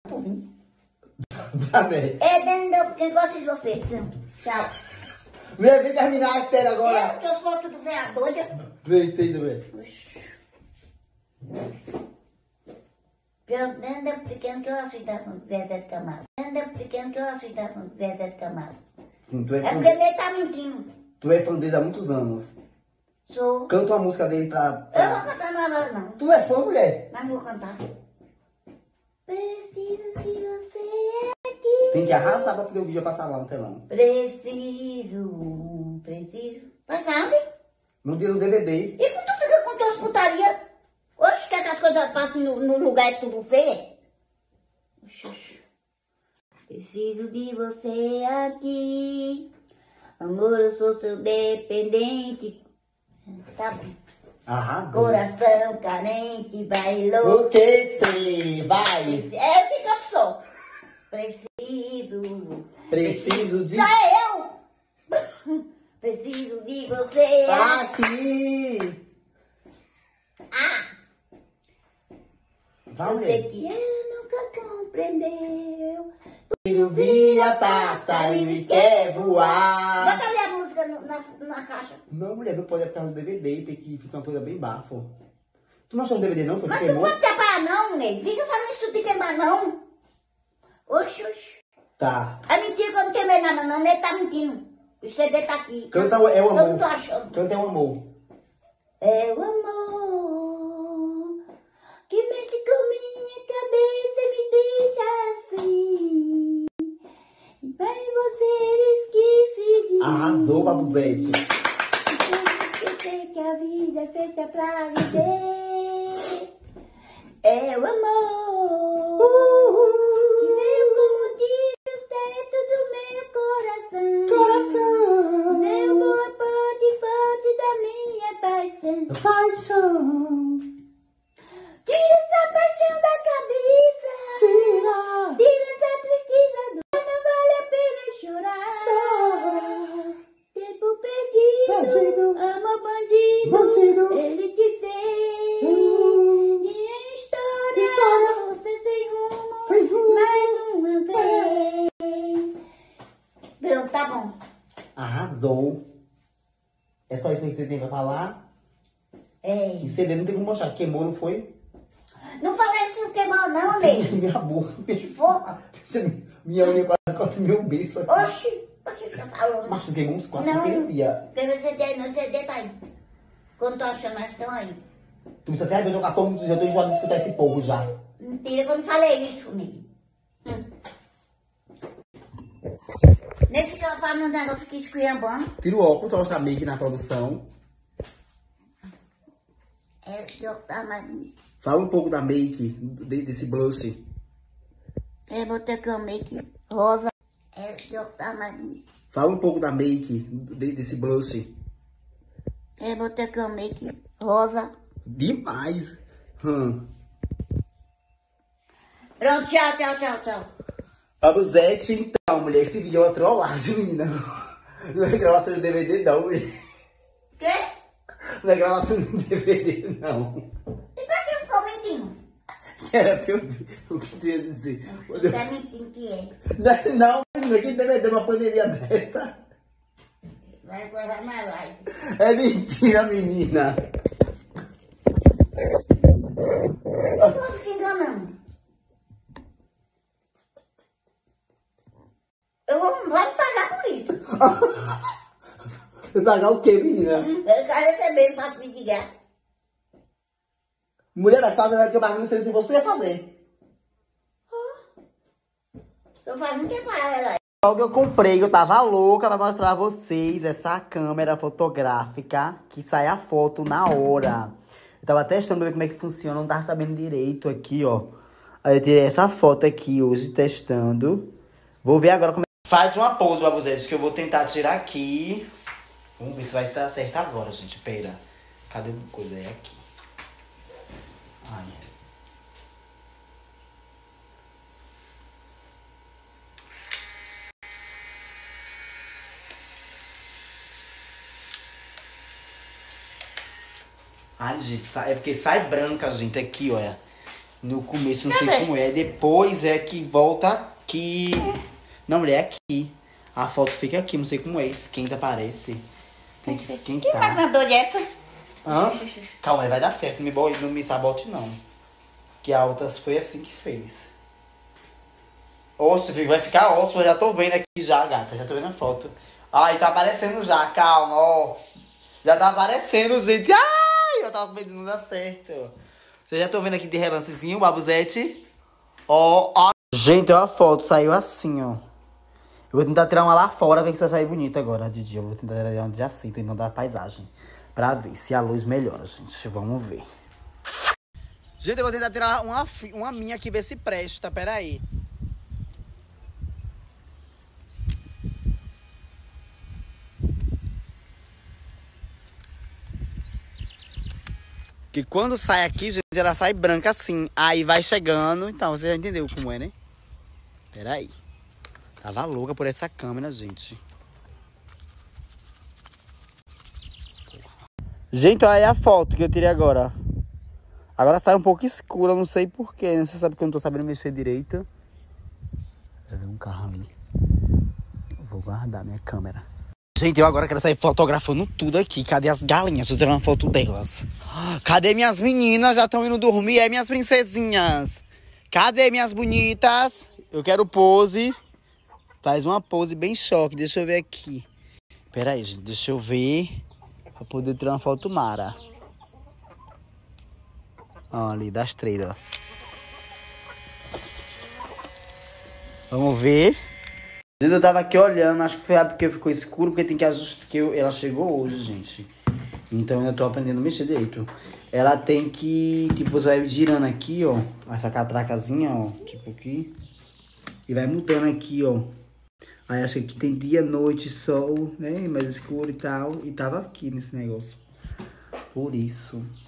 Também. É dentro quem gosta de você. Tchau. Vem terminar a série agora. Eu sou tudo velha doida. Vem, tudo bem. Dentro pequeno que eu assisto com Zezé de Camargo. Dentro pequeno que eu assisto com Zezé de Camargo. Sim, tu é É fã. porque ele tá mentindo. Tu é fã dele há muitos anos. Sou. Canta uma música dele pra... Eu não vou cantar nada não. Tu é fã, mulher? Mas vou cantar. Preciso de você aqui. Tem que arrastar pra poder o vídeo passar lá no telão. Preciso. Passar onde? No dia do DVD. E quando tu fica com tuas putarias? Oxe, quer que as coisas passem no lugar e tudo feio? Oxe. Preciso de você aqui. Amor, eu sou seu dependente. Tá bom. Arrasou. Coração carente, vai louco. Enlouquecer, vai. É o que eu sou. Preciso de... Só eu. Preciso de você Aqui. Ah, Vai, eu mulher. sei que ela nunca compreendeu. Eu vi a passarinho e quer voar. Bota ali a música na caixa. Não, mulher, não pode ficar no DVD, tem que ficar uma coisa bem bafo. Tu não achou no DVD não? Foi Mas que tu queimou? pode queimar não, né? Fica falando isso de queimar não. Oxi. Tá. É mentira que eu não queimei nada não, ele tá mentindo. O CD tá aqui. Canta É o Eu não Amor. tô achando. Canta É o Amor. É o amor que mexe com minha cabeça e me deixa assim. Mas você esquece de Arrasou, Babuzete. esquecer que a vida é feita pra viver. É o amor que veio como diz o teto do meu coração. Meu amor fonte da minha paixão. Paixão. Tira essa paixão da cabeça. Tira. Tira essa tristeza do não vale a pena chorar. Chora. Tempo perdido, amor bandido, ele te fez. E a história, você sem rumo, mais uma vez. Pronto, tá bom. Arrasou. É só isso que você tem pra falar? É. E CD não tem como mostrar. Queimou, não foi? Não fala isso que é mal não, Ney. Minha boca. Fofa. Minha unha quase corta meu beiço aqui. Oxi, você fica falando. Mas tu queimou uns 4 Não. naquele dia. Teve CD, não, CD tá aí. Quando tô achando, elas estão aí. Tu me disse, de jogar fogo, já tô enjoado de escutar esse povo já. Mentira, que eu não falei isso, Ney. Nem fica falando um negócio aqui esculhambando. Tira o óculos pra mostrar make na produção. É, eu tá mais. Fala um pouco da make, desse blush. É, botei aqui o make rosa. É, eu tá mais. Fala um pouco da make, desse blush. É, botei aqui o make rosa. Demais. Pronto, tchau. Babuzete, então, mulher, esse vídeo é uma trollagem, menina. Não é gravação de DVD, não, mulher. Quê? Não é gravação de DVD, não. E pra que ficou mentindo? Era pra eu ver o que tu ia dizer. Tá mentindo que é. Não, menina, quem DVD numa pandemia dessa? Vai guardar mais live. É mentira, menina. Eu não fico enganando. Vai me pagar por isso. Você pagar o quê, menina? Eu quero receber, faço de ligar. Mulher, vai fazer aqui o bagulho, se você ia fazer. Tô fazendo que para ela. Logo eu comprei, eu tava louca pra mostrar a vocês essa câmera fotográfica que sai a foto na hora. Eu tava testando pra ver como é que funciona, não tava sabendo direito aqui, ó. Aí eu tirei essa foto aqui hoje, testando. Vou ver agora como é. Faz uma pose, Babuzete, que eu vou tentar tirar aqui. Vamos ver se vai dar certo agora, gente. Pera. Cadê o coisa? É aqui. Ai. Ai, gente, é porque sai branca, gente, aqui, olha. No começo, não sei como é. Depois é que volta aqui. Não, mulher, é aqui. A foto fica aqui, não sei como é. Esquenta, parece. Tem que Que esquentar. máquina doida é essa? Hã? Calma aí, vai dar certo. Não me sabote, não. Que a outra foi assim que fez. Osso, vai ficar osso. Eu já tô vendo aqui já, gata. Já tô vendo a foto. Ai, tá aparecendo já. Calma, ó. Já tá aparecendo, gente. Ai, eu tava vendo, não dá certo. Vocês já estão vendo aqui de relancezinho, o babuzete. Ó, ó. Gente, ó a foto. Saiu assim, ó. Eu vou tentar tirar uma lá fora, ver se vai sair bonita agora de dia. Eu vou tentar tirar uma de jacinto e não da paisagem. Pra ver se a luz melhora, gente. Vamos ver. Gente, eu vou tentar tirar uma minha aqui, ver se presta. Pera aí. Que quando sai aqui, gente, ela sai branca assim. Aí vai chegando. Então, você já entendeu como é, né? Pera aí. Tava louca por essa câmera, gente. Gente, olha aí a foto que eu tirei agora. Agora sai um pouco escura, não sei porquê. Você sabe que eu não tô sabendo mexer direito. Eu vi um carro ali. Eu vou guardar minha câmera. Gente, eu agora quero sair fotografando tudo aqui. Cadê as galinhas? Deixa eu tirar uma foto delas. Cadê minhas meninas? Já estão indo dormir. É, minhas princesinhas. Cadê minhas bonitas? Eu quero pose. Faz uma pose bem choque. Deixa eu ver aqui. Pera aí, gente. Deixa eu ver. Pra poder tirar uma foto mara. Ó, ali, das três, ó. Vamos ver. Eu tava aqui olhando, acho que foi porque ficou escuro, porque tem que ajustar, porque ela chegou hoje, gente. Então eu tô aprendendo a mexer direito. Ela tem que, tipo, você vai girando aqui, ó, essa catracazinha, ó, tipo aqui. E vai mudando aqui, ó. Aí acho que aqui tem dia, noite, sol, né, mais escuro e tal. E tava aqui nesse negócio. Por isso.